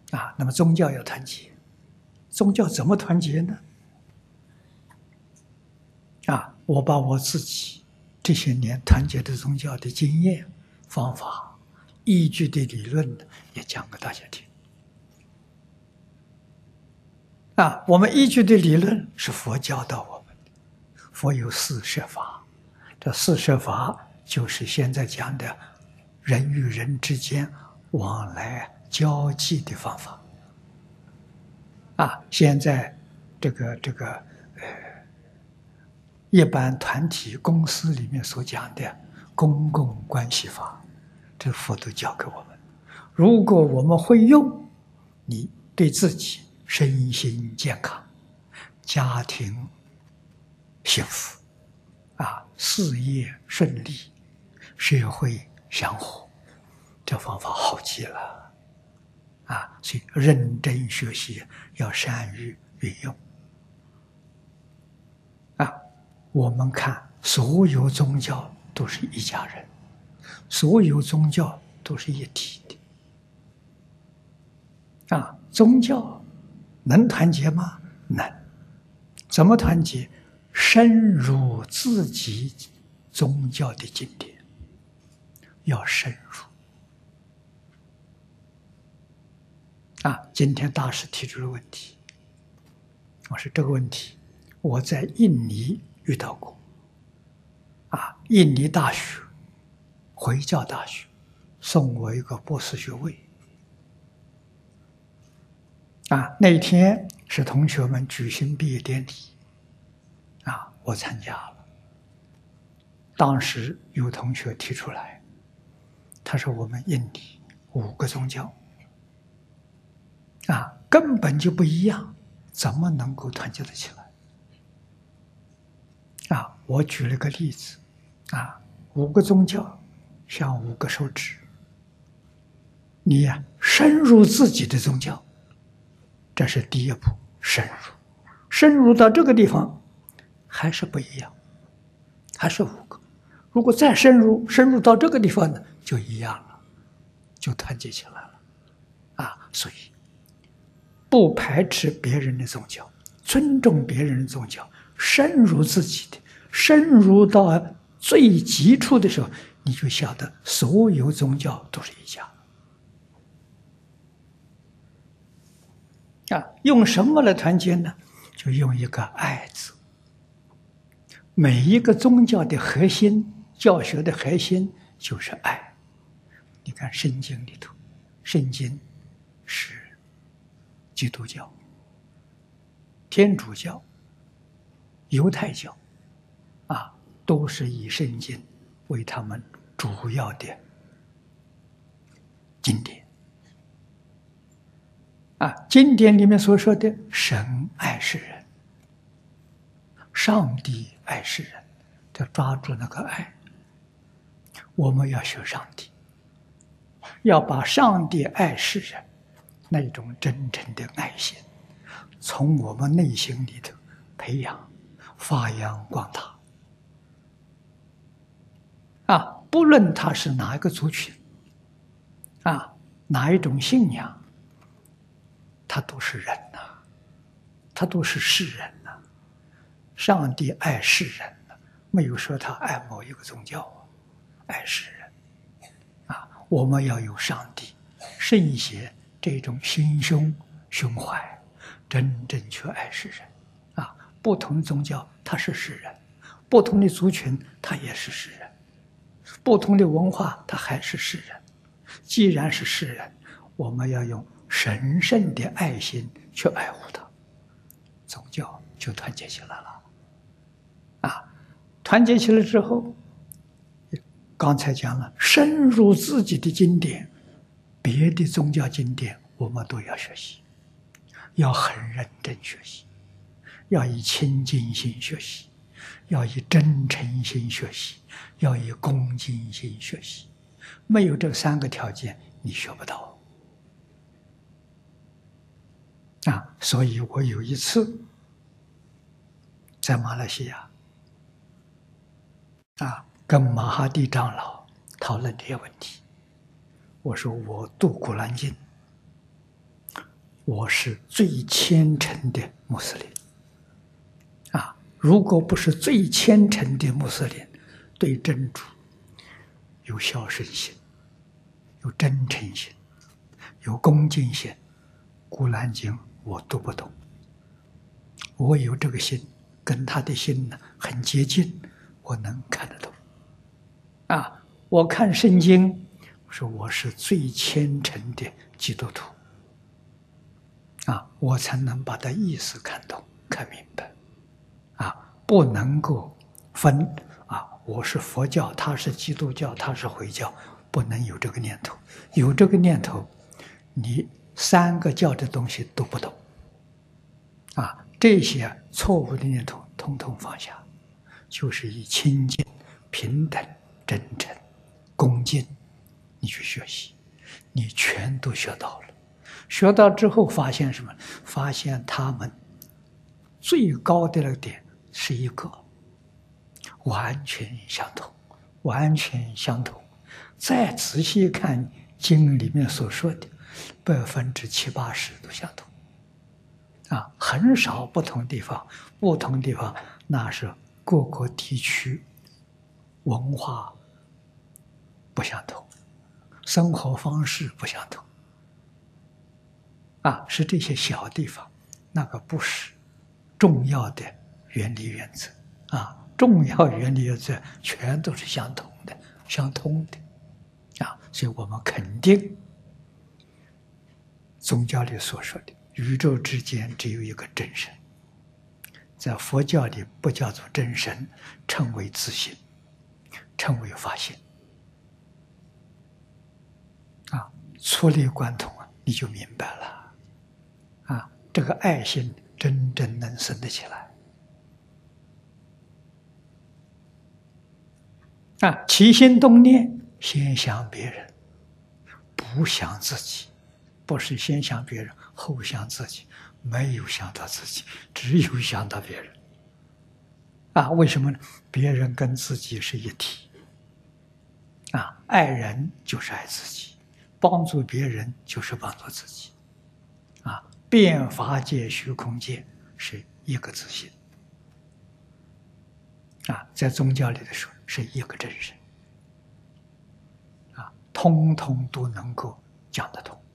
那么宗教要团结，宗教怎么团结呢？我把我自己这些年团结的宗教的经验、方法、依据的理论也讲给大家听。我们依据的理论是佛教导我们的，佛有四摄法，这四摄法就是现在讲的人与人之间往来交际的方法。现在一般团体公司里面所讲的公共关系法，这佛都教给我们。如果我们会用，你对自己身心健康，家庭幸福，事业顺利，社会祥和，这方法好极了。所以认真学习，要善于运用。我们看所有宗教都是一家人，所有宗教都是一体的。宗教能团结吗？能。怎么团结？深入自己宗教的经典，要深入。今天大师提出的问题，我说这个问题我在印尼遇到过。印尼大学回教大学送我一个博士学位。那天是同学们举行毕业典礼，我参加了。当时有同学提出来，他说我们印尼5个宗教根本就不一样，怎么能够团结得起来？我举了个例子，5个宗教像5个手指，你深入自己的宗教，这是第一步，深入到这个地方还是不一样，还是5个。如果再深入到这个地方呢，就一样了，就团结起来了。所以不排斥别人的宗教，尊重别人的宗教，深入自己的，深入到最基础的时候，你就晓得所有宗教都是一家。用什么来团结呢？就用一个爱字。每一个宗教的核心，教学的核心就是爱。你看圣经里头，圣经是基督教、天主教、犹太教都是以圣经为他们主要的经典。经典里面所说的神爱世人，上帝爱世人，就抓住那个爱。我们要学上帝，要把上帝爱世人那种真诚的爱心从我们内心里头培养、发扬光大。不论他是哪一个族群，哪一种信仰，他都是人他都是世人上帝爱世人没有说他爱某一个宗教爱世人我们要有上帝圣贤这种心胸胸怀，真正去爱世人不同宗教他是世人，不同的族群他也是世人，不同的文化他还是世人。既然是世人，我们要用神圣的爱心去爱护他，宗教就团结起来了。团结起来之后，刚才讲了，深入自己的经典，别的宗教经典我们都要学习，要很认真学习，要以清净心学习，要以真诚心学习，要以恭敬心学习。没有这3个条件，你学不到。所以我有一次在马来西亚跟马哈蒂长老讨论这些问题。我说我读古兰经我是最虔诚的穆斯林。如果不是最虔诚的穆斯林，对真主有孝顺心，有真诚心，有恭敬心，古兰经我读不懂。我有这个心，跟他的心呢很接近，我能看得懂。我看圣经，我说我是最虔诚的基督徒，我才能把它意思看懂、看明白。不能够分我是佛教，他是基督教，他是回教，不能有这个念头。有这个念头，你三个教的东西都不懂。这些错误的念头统统放下，就是以清净、平等、真诚、恭敬，你去学习，你全都学到了。学到之后发现什么？发现他们最高的那个点是一个，完全相同，完全相同。再仔细看经里面所说的，70%、80%都相同。很少不同地方，不同地方那是各个地区文化不相同，生活方式不相同。是这些小地方，那个不是重要的原理原则。重要原理原则全都是相同的、相通的。所以我们肯定宗教里所说的宇宙之间只有一个真神，在佛教里不叫做真神，称为自性，称为法性。触类贯通你就明白了。这个爱心真正能生得起来。起心动念，先想别人，不想自己，不是先想别人后想自己，没有想到自己，只有想到别人。为什么呢？别人跟自己是一体。爱人就是爱自己，帮助别人就是帮助自己。遍法界虚空界是一个自性。在宗教里的说是一个真神。通通都能够讲得通。